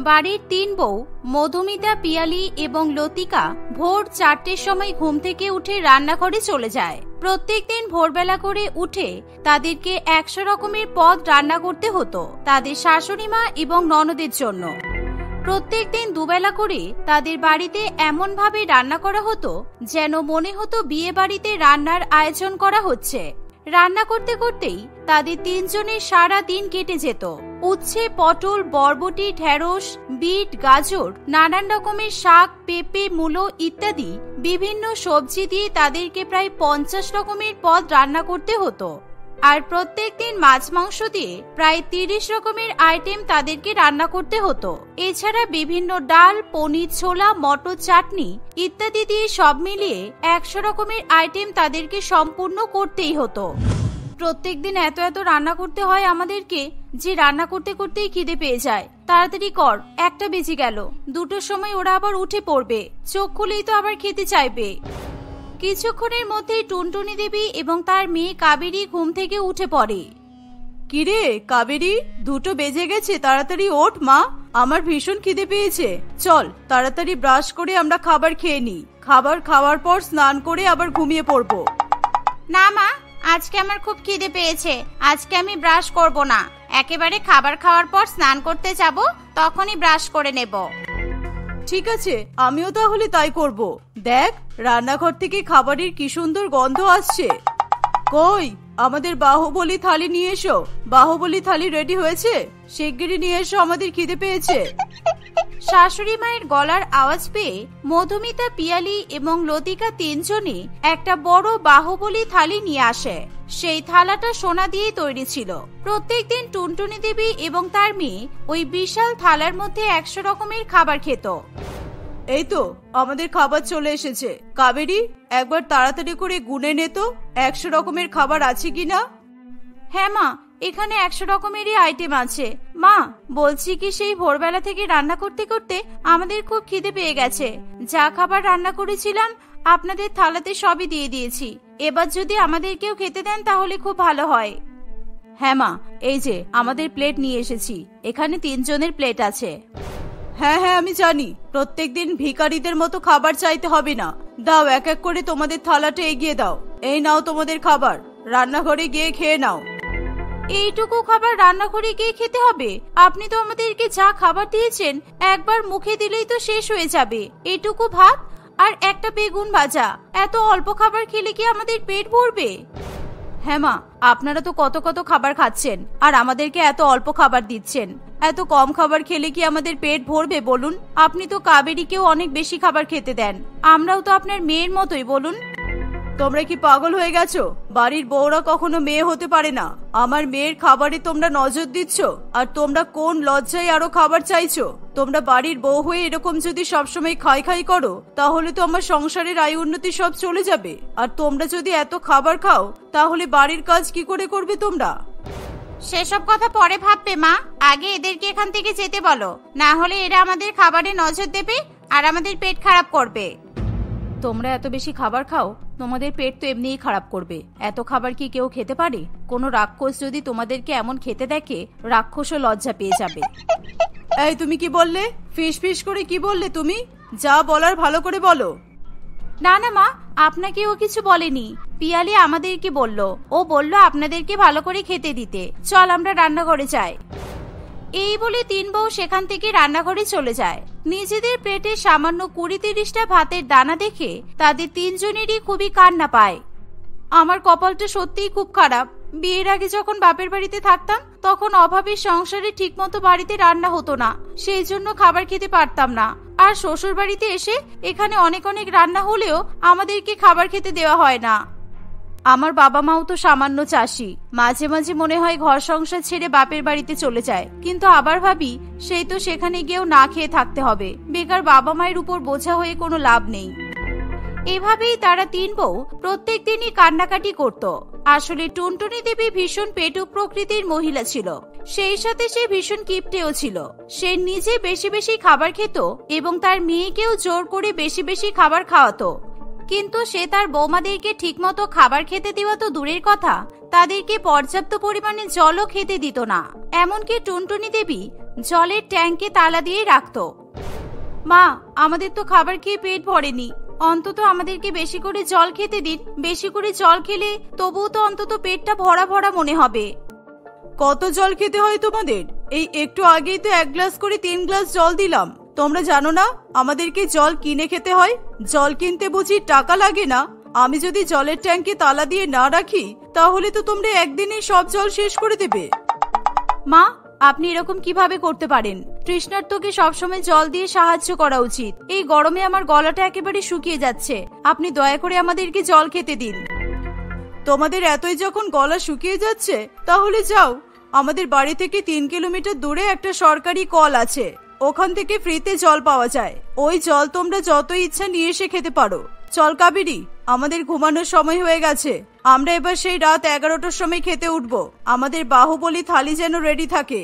বাড়ির তিন বউ মধুমিতা, পিয়ালি এবং লতিকা ভোর 4টের সময় ঘুম থেকে উঠে রান্নাঘরে চলে যায়। প্রত্যেকদিন ভোরবেলা করে উঠে তাদেরকে 100 রকমের পদ রান্না করতে হতো তাদের শাশুড়ি মা এবং ননদের জন্য। প্রত্যেকদিন দুবেলা করে তাদের বাড়িতে এমন ভাবে রান্না করা হতো যেন মনে হতো বিয়ে বাড়িতে রান্নার আয়োজন করা হচ্ছে। রান্না করতে করতেই তাদের তিনজনের সারা দিন কেটে যেত। উচ্ছে, পটল, বরবটি, ঢেঁড়স, বিট, গাজর, নানান রকমের শাক, পেঁপে, মূলো ইত্যাদি বিভিন্ন সবজি দিয়ে তাদেরকে প্রায় 50 রকমের পদ রান্না করতে হতো। আর প্রত্যেকদিন মাছ মাংস দিয়ে প্রায় 30 রকমের আইটেম তাদেরকে রান্না করতে হতো। এছাড়া বিভিন্ন ডাল, পনির, ছোলা, মটর, চাটনি ইত্যাদি দিয়ে সব মিলিয়ে 100 রকমের আইটেম তাদেরকে সম্পূর্ণ করতেই হতো। প্রত্যেকদিন এত এত রান্না করতে হয় আমাদেরকে যে রান্না করতে করতেই খিদে পেয়ে যায়। তাড়াতাড়ি কর, 1টা বেজে গেল। 2টোর সময় ওরা আবার উঠে পড়বে, চোখ খুলেই তো আবার খেতে চাইবে। কিছুক্ষণের মধ্যেই টুনটুনি দেবী এবং তার মেয়ে কাবেরী ঘুম থেকে উঠে পড়ে। কিরে কাবেরী, 2টো বেজে গেছে, তাড়াতাড়ি ওঠ মা, আমার ভীষণ খিদে পেয়েছে। চল তাড়াতাড়ি ব্রাশ করে আমরা খাবার খেয়ে নিই। খাবার খাওয়ার পর স্নান করে আবার ঘুমিয়ে পড়বো। না মা, আজকে আমার খুব খিদে পেয়েছে, আজকে আমি ব্রাশ করব না। একেবারে খাবার খাওয়ার পর স্নান করতে যাব, তখনই ব্রাশ করে নেব। ঠিক আছে, আমিও তাহলে তাই করব। দেখ, রান্নাঘর থেকে খাবারের কি সুন্দর গন্ধ আসছে। কই, আমাদের বাহুবলী থালি নিয়ে এসো। বাহুবলী থালি রেডি হয়েছে, শিগগিরই নিয়ে এসো, আমাদের খিদে পেয়েছে। শাশুড়ি মায়ের গলার আওয়াজ পেয়ে মধুমিতা, পিয়ালি এবং লতিকা তিনজনই একটা বড় বাহুবলী থালি নিয়ে আসে। সেই থালাটা সোনা দিয়ে তৈরি ছিল। প্রত্যেকদিন টুনটুনি দেবী এবং তার মেয়ে ওই বিশাল থালার মধ্যে 100 রকমের খাবার খেত। এই তো আমাদের খাবার চলে এসেছে। কাবেরী, একবার তাড়াতাড়ি করে গুনে নে তো 100 রকমের খাবার আছে কিনা। হ্যাঁ মা, এখানে 100 রকমেরই আইটেম আছে। মা, বলছি কি, সেই ভোরবেলা থেকে রান্না করতে করতে আমাদের খুব খিদে পেয়ে গেছে। যা খাবার রান্না করেছিলাম আপনাদের থালাতে সবই দিয়ে দিয়েছি। এবার যদি আমাদেরকেও খেতে দেন তাহলে খুব ভালো হয়। হ্যাঁ মা, এই যে আমাদের প্লেট নিয়ে এসেছি, এখানে 3 জনের প্লেট আছে। হ্যাঁ হ্যাঁ, আমি জানি প্রত্যেকদিন ভিখারিদের মতো খাবার চাইতে হবে না। দাও, এক এক করে তোমাদের থালাটা এগিয়ে দাও। এই নাও তোমাদের খাবার, রান্নাঘরে গিয়ে খেয়ে নাও। এইটুকু খাবার রান্নাঘরে গিয়ে খেতে হবে? আপনি তো আমাদেরকে যা খাবার দিয়েছেন একবার মুখে দিলেই তো শেষ হয়ে যাবে। এইটুকু ভাত আর একটা বেগুন ভাজা, এত অল্প খাবার খেলে কি আমাদের পেট ভরবে? হ্যাঁ মা, আপনারা তো কত কত খাবার খাচ্ছেন আর আমাদেরকে এত অল্প খাবার দিচ্ছেন। এত কম খাবার খেলে কি আমাদের পেট ভরবে বলুন? আপনি তো কাবেরীকেও অনেক বেশি খাবার খেতে দেন, আমরাও তো আপনার মেয়ের মতোই। বলুন, তোমরা কি পাগল হয়ে গেছো? বাড়ির বউরা কখনো মেয়ে হতে পারে না। আমার মেয়ের খাবারে তোমরা নজর দিচ্ছ, আর তোমরা কোন লজ্জায় আরো খাবার চাইছো? তোমরা বাড়ির বউ হয়ে এরকম যদি সবসময় খাই খাই করো, তাহলে তো আমার সংসারের আয় উন্নতি সব চলে যাবে। আর তোমরা যদি এত খাবার খাও, তাহলে বাড়ির কাজ কি করে করবে তোমরা? সেসব কথা পরে ভাববে মা, আগে এদেরকে এখান থেকে যেতে বলো, না হলে এরা আমাদের খাবারে নজর দেবে আর আমাদের পেট খারাপ করবে। তোমরা এত বেশি খাবার খাও, তোমাদের পেট তো এমনিই খারাপ করবে। এত খাবার কি কেউ খেতে পারে? কোনো রাক্ষস যদি তোমাদেরকে এমন খেতে দেখে, রাক্ষসও লজ্জা পেয়ে যাবে। এই, তুমি কি বললে? ফিস ফিস করে কি বললে তুমি? যা বলার ভালো করে বলো। না না মা, আপনাকে ও কিছু বলেনি। পিয়ালি আমাদেরকে বলল, ও বলল আপনাদেরকে ভালো করে খেতে দিতে। চল আমরা রান্নাঘরে যাই। এই বলে 3 বউ সেখান থেকে রান্নাঘরে চলে যায়। নিজেদের পেটে সামান্য 20-30টা ভাতের দানা দেখে তাদের 3 জনেরই খুবই কান্না পায়। আমার কপালটা সত্যিই খুব খারাপ। বিয়ের আগে যখন বাপের বাড়িতে থাকতাম, তখন অভাবের সংসারে ঠিকমতো বাড়িতে রান্না হতো না, সেই জন্য খাবার খেতে পারতাম না। আর শ্বশুর বাড়িতে এসে এখানে অনেক অনেক রান্না হলেও আমাদেরকে খাবার খেতে দেওয়া হয় না। আমার বাবা মাও তো সামান্য চাষি, মাঝে মাঝে মনে হয় ঘর সংসার ছেড়ে বাপের বাড়িতে চলে যায়, কিন্তু আবার ভাবি সেই তো সেখানে গিয়েও না খেয়ে থাকতে হবে। বেকার বাবা মায়ের উপর বোঝা হয়ে কোনো লাভ নেই। এভাবেই তারা 3 বউ প্রত্যেক দিনই কান্নাকাটি করত। আসলে টুনটুনি দেবী ভীষণ পেটুক প্রকৃতির মহিলা ছিল, সেই সাথে সে ভীষণ কিপটেও ছিল। সে নিজে বেশি বেশি খাবার খেত এবং তার মেয়েকেও জোর করে বেশি বেশি খাবার খাওয়াতো। কিন্তু সে তার বৌমাদেরকে ঠিকমতো খাবার খেতে দেওয়া তো দূরের কথা, তাদেরকে পর্যাপ্ত পরিমাণে জলও খেতে দিত না। এমনকি টুনটুনি দেবী জলের ট্যাঙ্কে তালা দিয়ে রাখতো। মা, আমাদের তো খাবার খেয়ে পেট ভরেনি, অন্তত আমাদেরকে বেশি করে জল খেতে দিন। বেশি করে জল খেলে তবুও তো অন্তত পেটটা ভরা ভরা মনে হবে। কত জল খেতে হয় তোমাদের? এই একটু আগেই তো 1 গ্লাস করে 3 গ্লাস জল দিলাম। তোমরা জানো না আমাদেরকে জল কিনে খেতে হয়? জল কিনতে বুঝি টাকা লাগে না? আমি যদি জলের ট্যাঙ্কে তালা দিয়ে না রাখি তাহলে তো তোমরা একদিনে সব জল শেষ করে দেবে। মা, আপনি এরকম কিভাবে করতে পারেন? তৃষ্ণার্তকে সবসময় জল দিয়ে সাহায্য করা উচিত। এই গরমে আমার গলাটা একেবারে শুকিয়ে যাচ্ছে, আপনি দয়া করে আমাদেরকে জল খেতে দিন। তোমাদের এতই যখন গলা শুকিয়ে যাচ্ছে তাহলে যাও, আমাদের বাড়ি থেকে 3 কিলোমিটার দূরে একটা সরকারি কল আছে, ওখান থেকে ফ্রিতে জল পাওয়া যায়। ওই জল তোমরা যত ইচ্ছা নিয়ে এসে খেতে পারো। চল কাবেরী, আমাদের ঘুমানোর সময় হয়ে গেছে। আমরা এবার সেই রাত 11টার সময় খেতে উঠবো। আমাদের বাহুবলী থালি যেন রেডি থাকে।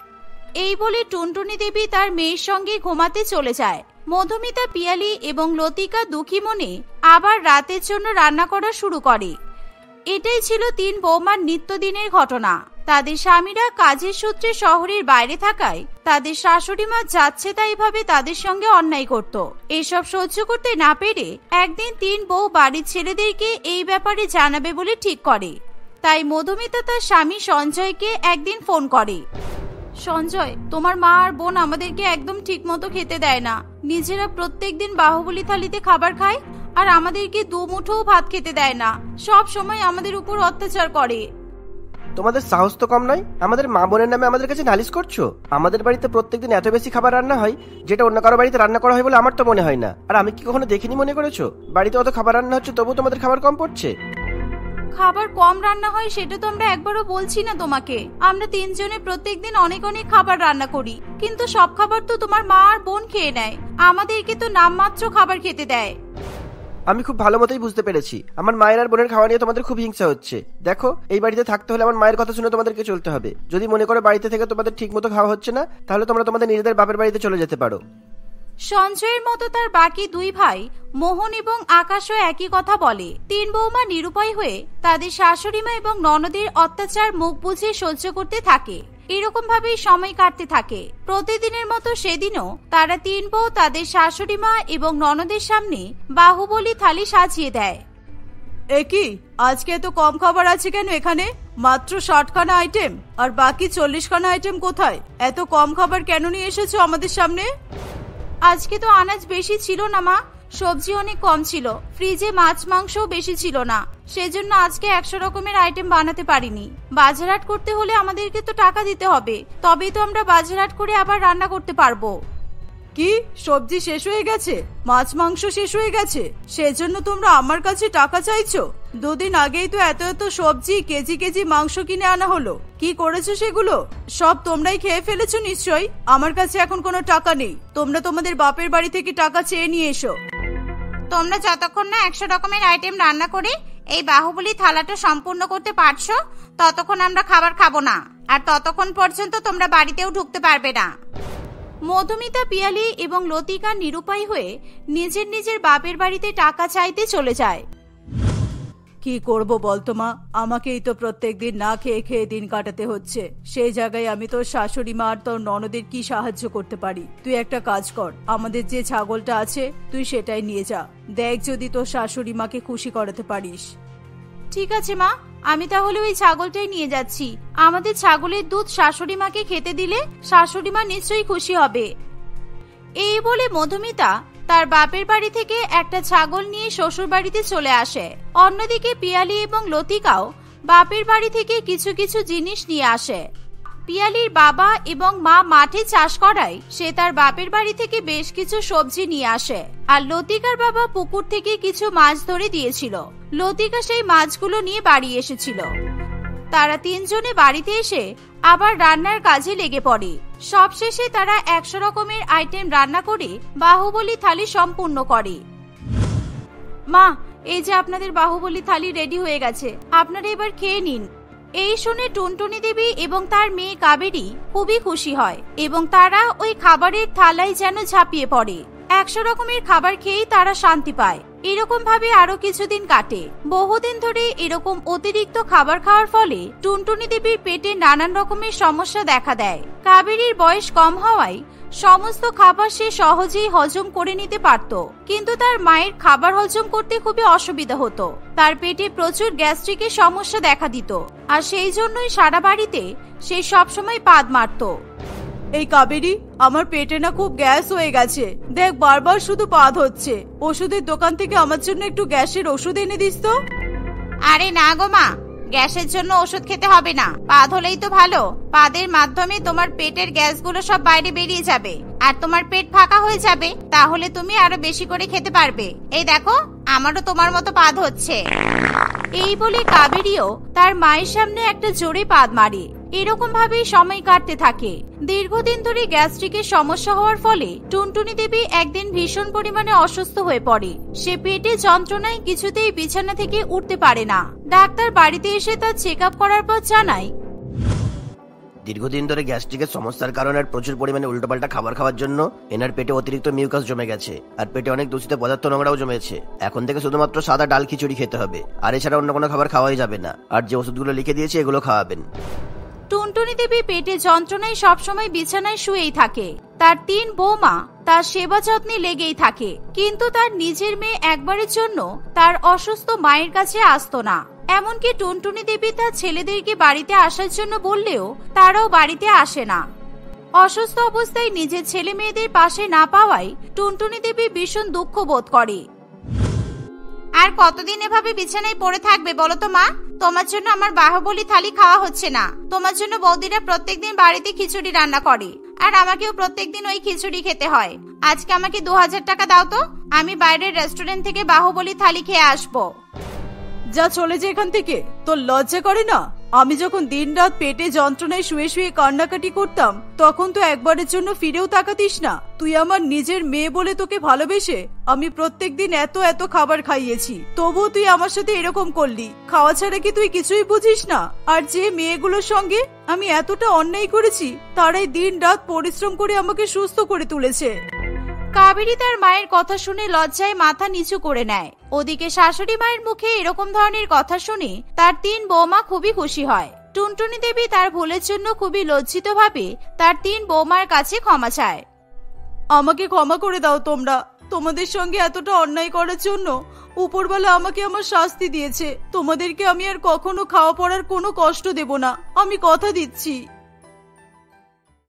এই বলে টুনটুনি দেবী তার মেয়ের সঙ্গে ঘুমাতে চলে যায়। মধুমিতা, পিয়ালি এবং লতিকা দুঃখী মনে আবার রাতের জন্য রান্না করা শুরু করে। এটাই ছিল 3 বৌমার নিত্যদিনের ঘটনা। তাদের স্বামীরা কাজের সূত্রে শহরের বাইরে থাকায় তাদের শাশুড়ি মা যাচ্ছে তাই ভাবে তাদের সঙ্গে অন্যায় করত। এসব সহ্য করতে না পেরে একদিন 3 বউ বাড়ির ছেলেদেরকে এই ব্যাপারে জানাবে বলে ঠিক করে। তাই মধুমিতা তার স্বামী সঞ্জয়কে একদিন ফোন করে। সঞ্জয়, তোমার মা আর বোন আমাদেরকে একদম ঠিক মতো খেতে দেয় না। নিজেরা প্রত্যেকদিন বাহুবলী থালিতে খাবার খায় আর আমাদেরকে 2 মুঠোও ভাত খেতে দেয় না। সব সময় আমাদের উপর অত্যাচার করে। তোমাদের সাহস তো কম নয়, আমাদের মা বোনের নামে আমাদের কাছে নালিশ করছো। আমাদের বাড়িতে প্রত্যেকদিন এত বেশি খাবার রান্না হয় যেটা অন্য কারো বাড়িতে রান্না করা হয় বলে আমার তো মনে হয় না। আর আমি কি কখনো দেখিনি মনে করেছো? বাড়িতে অত খাবার রান্না হচ্ছে তবু তোমাদের খাবার কম পড়ছে। খাবার কম রান্না হয় সেটা তো আমরা একবারও বলছি না তোমাকে। আমরা 3 জনে প্রত্যেকদিন অনেক অনেক খাবার রান্না করি, কিন্তু সব খাবার তো তোমার মা আর বোন খেয়ে নেয়। আমাদেরকে তো নামমাত্র খাবার খেতে দেয়। আমি খুব ভালো মতোই বুঝতে পেরেছি আমার মায়ের আর বোনের খাওয়া নিয়ে তোমাদের খুব হিংসা হচ্ছে। দেখো, এই বাড়িতে থাকতে হলে আমার মায়ের কথা শুনে তোমাদেরকে চলতে হবে। যদি মনে করো বাড়িতে থেকে তোমাদের ঠিক মতো খাওয়া হচ্ছে না, তাহলে তোমরা তোমাদের নিজেদের বাপের বাড়িতে চলে যেতে পারো। সঞ্জয়ের মতো তার বাকি 2 ভাই মোহন এবং আকাশও একই কথা বলে। 3 বৌমা নিরুপায় হয়ে তাদের শাশুড়িমা এবং ননদের অত্যাচার মুখ বুজে সহ্য করতে থাকে। এরকম ভাবেই সময় কাটতে থাকে। প্রতিদিনের মতো সেদিনও তারা 3 বউ তাদের শাশুড়িমা এবং ননদের সামনে বাহুবলী থালি সাজিয়ে দেয়। কি, আজকে এত কম খাবার আছে কেন এখানে? মাত্র 60 খানা আইটেম, আর বাকি 40 খানা আইটেম কোথায়? এত কম খাবার কেন নিয়ে এসেছো আমাদের সামনে? আজকে তো আনাজ বেশি ছিল না মা, সবজি অনেক কম ছিল, ফ্রিজে মাছ মাংসও বেশি ছিল না, সেজন্য আজকে 100 রকমের আইটেম বানাতে পারিনি। বাজারহাট করতে হলে আমাদেরকে তো টাকা দিতে হবে, তবেই তো আমরা বাজারহাট করে আবার রান্না করতে পারবো। কি, সবজি শেষ হয়ে গেছে, মাছ মাংস শেষ হয়ে গেছে, সেজন্য তোমরা আমার কাছে টাকা চাইছো? 2 দিন আগেই তো এত এত সবজি, কেজি কেজি মাংস কিনে আনা হলো। কি করেছো সেগুলো? সব তোমরাই খেয়ে ফেলেছো নিশ্চয়ই। আমার কাছে এখন কোনো টাকা নেই, তোমরা তোমাদের বাপের বাড়ি থেকে টাকা চেয়ে নিয়ে এসো। তোমরা যতক্ষণ না 100 রকমের আইটেম রান্না করে এই বাহুবলী থালাটা সম্পূর্ণ করতে পারছো, ততক্ষণ আমরা খাবার খাবো না, আর ততক্ষণ পর্যন্ত তোমরা বাড়িতেও ঢুকতে পারবে না। মধুমিতা, পিয়ালি এবং লতিকা নিরুপায় হয়ে নিজের নিজের বাপের বাড়িতে টাকা চাইতে চলে যায়। কি করব বলতো মা, আমাকেই তো প্রত্যেকদিন না খেয়ে খেয়ে দিন কাটাতে হচ্ছে। সেই জায়গায় আমি তোর শাশুড়ি মা আর তোর ননদের কি সাহায্য করতে পারি? তুই একটা কাজ কর, আমাদের যে ছাগলটা আছে তুই সেটাই নিয়ে যা, দেখ যদি তোর শাশুড়ি মাকে খুশি করাতে পারিস। ঠিক আছে মা, আমি তাহলে ওই ছাগলটাই নিয়ে যাচ্ছি। আমাদের ছাগলের দুধ শাশুড়ি মাকে খেতে দিলে শাশুড়ি মা নিশ্চয়ই খুশি হবে। এই বলে মধুমিতা তার বাপের বাড়ি থেকে একটা ছাগল নিয়ে শ্বশুর বাড়িতে চলে আসে। অন্যদিকে পিয়ালি এবং লতিকাও বাপের বাড়ি থেকে কিছু কিছু জিনিস নিয়ে আসে। পিয়ালির বাবা এবং মা মাঠে চাষ করায় সে তার বাপের বাড়ি থেকে বেশ কিছু সবজি নিয়ে আসে, আর লতিকার বাবা পুকুর থেকে কিছু মাছ ধরে দিয়েছিল। লতিকা সেই মাছগুলো নিয়ে বাড়ি এসেছিল। তারা 3 জনে বাড়িতে এসে আবার রান্নার কাজে লেগে পড়ে। সবশেষে তারা 100 রকমের আইটেম রান্না করে বাহুবলী থালি সম্পূর্ণ করে। মা, এই যে আপনাদের বাহুবলী থালি রেডি হয়ে গেছে, আপনারা এবার খেয়ে নিন। এই শুনে টুনটুনি দেবী এবং তার মেয়ে কাবেরী খুবই খুশি হয় এবং তারা ওই খাবারের থালায় যেন ঝাঁপিয়ে পড়ে। 100 রকমের খাবার খেয়েই তারা শান্তি পায়। এরকম ভাবে আরো কিছুদিন কাটে। বহুদিন ধরে এরকম অতিরিক্ত খাবার খাওয়ার ফলে টুনটুনি দেবীর পেটে নানান রকমের সমস্যা দেখা দেয়। কাবেরীর বয়স কম হওয়ায় সমস্ত খাবার সে সহজেই হজম করে নিতে পারত, কিন্তু তার মায়ের খাবার হজম করতে খুবই অসুবিধা হতো। তার পেটে প্রচুর গ্যাস্ট্রিকের সমস্যা দেখা দিত, আর সেই জন্যই সারা বাড়িতে সে সবসময় পাদ মারত। এই কাবেরী, আমার পেটে না খুব গ্যাস হয়ে গেছে, দেখ বারবার শুধু পাদ হচ্ছে। ওষুধের দোকান থেকে আমার জন্য একটু গ্যাসের ওষুধ এনে দিস তো। আরে না গো মা, গ্যাসের জন্য ওষুধ খেতে হবে না, পাদ হলেই তো ভালো। পাদের মাধ্যমে তোমার পেটের গ্যাসগুলো সব বাইরে বেরিয়ে যাবে আর তোমার পেট ফাঁকা হয়ে যাবে, তাহলে তুমি আরো বেশি করে খেতে পারবে। এই দেখো, আমারও তোমার মতো পাদ হচ্ছে। এই বলে কাবেরীও তার মায়ের সামনে একটা জোরে পাদ মারে। এরকম ভাবেই সময় কাটতে থাকে। দীর্ঘদিন ধরে গ্যাস্ট্রিকের সমস্যা হওয়ার ফলে টুনটুনি দেবী একদিন ভীষণ পরিমাণে অসুস্থ হয়ে পড়ে। সে পেটে যন্ত্রণায় কিছুতেই বিছানা থেকে উঠতে পারে না। ডাক্তার বাড়িতে এসে তার চেক আপ করার পর জানায়, দীর্ঘদিন ধরে গ্যাস্ট্রিকের সমস্যার কারণে আর প্রচুর পরিমাণে উল্টোপাল্টা খাবার খাওয়ার জন্য এনার পেটে অতিরিক্ত মিউকাস জমে গেছে, আর পেটে অনেক দূষিত পদার্থ নোংরাও জমেছে। এখন থেকে শুধুমাত্র সাদা ডাল খিচুড়ি খেতে হবে, আর এছাড়া অন্য কোনো খাবার খাওয়াই যাবে না। আর যে ওষুধগুলো লিখে দিয়েছে এগুলো খাওয়াবেন। টুনটুনি দেবী পেটে যন্ত্রণায় সবসময় বিছানায় শুয়েই থাকে। তার 3 বৌমা তার সেবা যত্নে লেগেই থাকে, কিন্তু তার নিজের মেয়ে একবারের জন্য তার অসুস্থ মায়ের কাছে আসতো না। এমনকি টুনটুনি দেবী তার ছেলেদেরকে বাড়িতে আসার জন্য বললেও তারাও বাড়িতে আসে না। অসুস্থ অবস্থায় নিজের ছেলে মেয়েদের পাশে না পাওয়ায় টুনটুনি দেবী ভীষণ দুঃখ বোধ করে। আর কতদিন এভাবে বিছানায় পড়ে থাকবে বলো তো মা? তোমার জন্য আমার বাহুবলী থালি খাওয়া হচ্ছে না। তোমার জন্য বৌদিরা প্রত্যেকদিন বাড়িতে খিচুড়ি রান্না করে, আর আমাকেও প্রত্যেকদিন ওই খিচুড়ি খেতে হয়। আজকে আমাকে 2000 টাকা দাও তো, আমি বাইরের রেস্টুরেন্ট থেকে বাহুবলী থালি খেয়ে আসবো। যা চলে যা এখান থেকে, তোর লজ্জা করে না? আমি যখন দিনরাত পেটে যন্ত্রণায় শুয়ে শুয়ে কান্নাকাটি করতাম, তখন তো একবারের জন্য ফিরেও তাকাতিস না। তুই আমার নিজের মেয়ে বলে তোকে ভালোবেসে আমি প্রত্যেকদিন এত এত খাবার খাইয়েছি, তবুও তুই আমার সাথে এরকম করলি। খাওয়া ছাড়া কি তুই কিছুই বুঝিস না? আর যে মেয়েগুলোর সঙ্গে আমি এতটা অন্যায় করেছি, তারাই দিন রাত পরিশ্রম করে আমাকে সুস্থ করে তুলেছে। কাবেরী তার মায়ের কথা শুনে লজ্জায় মাথা নিচু করে নেয়। ওদিকে শাশুড়ি মায়ের মুখে এরকম ধরনের কথা শুনে তার 3 বৌমা খুবই খুশি হয়। টুনটুনি দেবী তার ভুলের জন্য খুবই লজ্জিত ভাবে তার 3 বৌমার কাছে ক্ষমা চায়। আমাকে ক্ষমা করে দাও তোমরা। তোমাদের সঙ্গে এতটা অন্যায় করার জন্য উপরওয়ালা আমাকে আমার শাস্তি দিয়েছে। তোমাদেরকে আমি আর কখনো খাওয়া পড়ার কোনো কষ্ট দেব না, আমি কথা দিচ্ছি।